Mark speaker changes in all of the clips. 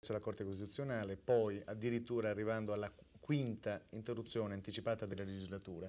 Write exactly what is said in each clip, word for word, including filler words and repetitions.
Speaker 1: la Corte Costituzionale, poi addirittura arrivando alla quinta interruzione anticipata della legislatura.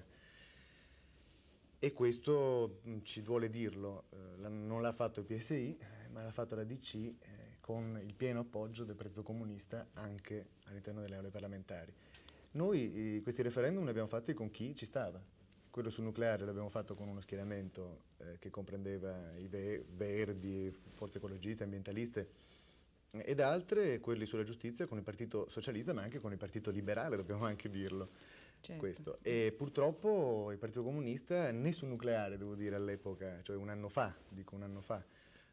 Speaker 1: E questo mh, ci duole dirlo, eh, non l'ha fatto il P S I, eh, ma l'ha fatto la D C eh, con il pieno appoggio del Partito Comunista anche all'interno delle aule parlamentari. Noi eh, questi referendum li abbiamo fatti con chi ci stava. Quello sul nucleare l'abbiamo fatto con uno schieramento eh, che comprendeva i ve verdi, forze ecologiste, ambientaliste, ed altre, quelli sulla giustizia, con il Partito Socialista, ma anche con il Partito Liberale, dobbiamo anche dirlo.
Speaker 2: Certo.
Speaker 1: Questo. E purtroppo il Partito Comunista, né sul nucleare, devo dire, all'epoca, cioè un anno fa, dico un anno fa,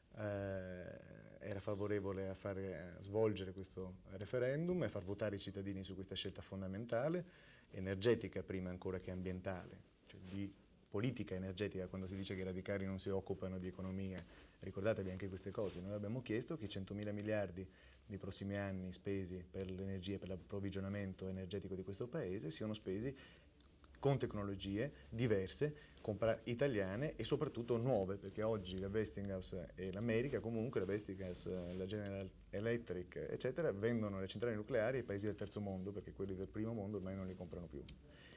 Speaker 1: eh, era favorevole a, fare, a svolgere questo referendum e a far votare i cittadini su questa scelta fondamentale, energetica prima ancora che ambientale, cioè di politica energetica. Quando si dice che i radicali non si occupano di economia, ricordatevi anche queste cose. Noi abbiamo chiesto che i centomila miliardi nei prossimi anni spesi per l'energia e per l'approvvigionamento energetico di questo paese siano spesi con tecnologie diverse, italiane e soprattutto nuove, perché oggi la Westinghouse e l'America, comunque la Westinghouse, la General Electric, eccetera, vendono le centrali nucleari ai paesi del terzo mondo, perché quelli del primo mondo ormai non li comprano più.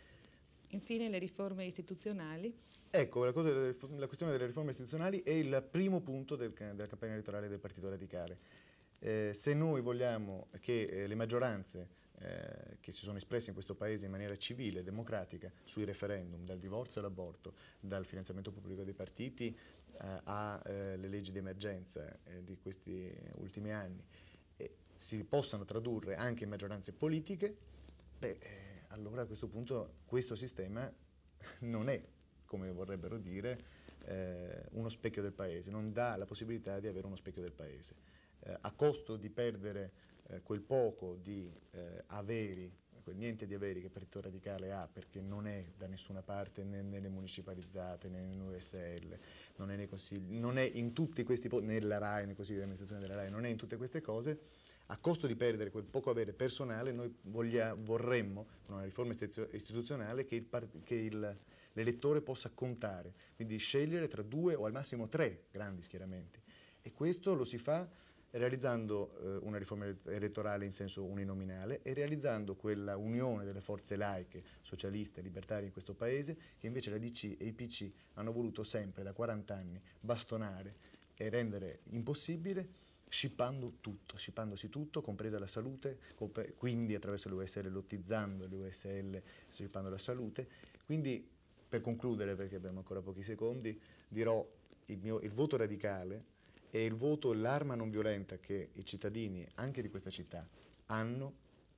Speaker 2: Infine le riforme istituzionali.
Speaker 1: Ecco, la, cosa, la questione delle riforme istituzionali è il primo punto del, della campagna elettorale del Partito Radicale. Eh, se noi vogliamo che eh, le maggioranze eh, che si sono espresse in questo Paese in maniera civile e democratica sui referendum, dal divorzio all'aborto, dal finanziamento pubblico dei partiti eh, alle eh, leggi di emergenza eh, di questi ultimi anni, eh, si possano tradurre anche in maggioranze politiche, beh, eh, allora a questo punto questo sistema non è, come vorrebbero dire, eh, uno specchio del Paese, non dà la possibilità di avere uno specchio del Paese. Eh, a costo di perdere eh, quel poco di eh, averi, quel niente di averi che il Partito Radicale ha, perché non è da nessuna parte né nelle municipalizzate né nell'U S L, non è nei consigli, non è in tutti questi, nella RAI, nei consigli di amministrazione della RAI, non è in tutte queste cose. A costo di perdere quel poco avere personale, noi voglia, vorremmo, con una riforma istituzionale, che l'elettore possa contare, quindi scegliere tra due o al massimo tre grandi schieramenti. E questo lo si fa realizzando eh, una riforma elettorale in senso uninominale e realizzando quella unione delle forze laiche, socialiste e libertarie in questo Paese, che invece la D C e i P C hanno voluto sempre da quaranta anni bastonare e rendere impossibile, scippando tutto, scippandosi tutto, compresa la salute, quindi attraverso l'U S L, lottizzando l'U S L, scippando la salute. Quindi, per concludere, perché abbiamo ancora pochi secondi, dirò il, mio, il voto radicale è il voto, l'arma non violenta che i cittadini, anche di questa città, hanno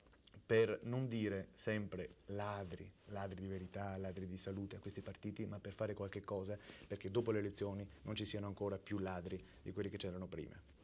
Speaker 1: per non dire sempre ladri, ladri di verità, ladri di salute a questi partiti, ma per fare qualche cosa perché dopo le elezioni non ci siano ancora più ladri di quelli che c'erano prima.